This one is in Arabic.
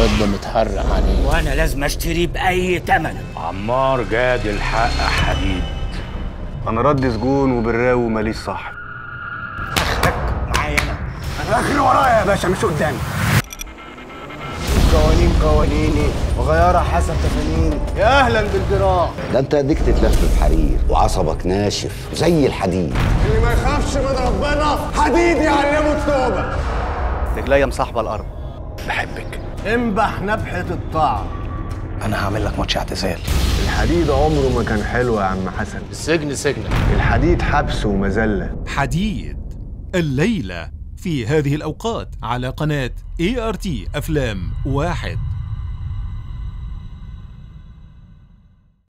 الواد ده متحرق عليه وانا لازم اشتريه باي ثمن. عمار جاد الحق حديد. انا رد سجون وبالراوي ماليش صاحب. اخرك معايا انا اخري ورايا يا باشا مش قدامي. قوانين قوانيني وغيارها حسب تفانيني. يا اهلا بالجراح. ده انت اديك تتلف بحرير وعصبك ناشف زي الحديد. اللي ما يخافش من ربنا حديد يعلمه التوبه. رجليا مصاحبه الارض. بحبك. انبح نبحه الطاعه. انا هعمل لك ماتش اعتزال. الحديد عمره ما كان حلو يا عم حسن. السجن سجنك. الحديد حبس ومذله. حديد الليلة في هذه الأوقات على قناة ART أفلام 1.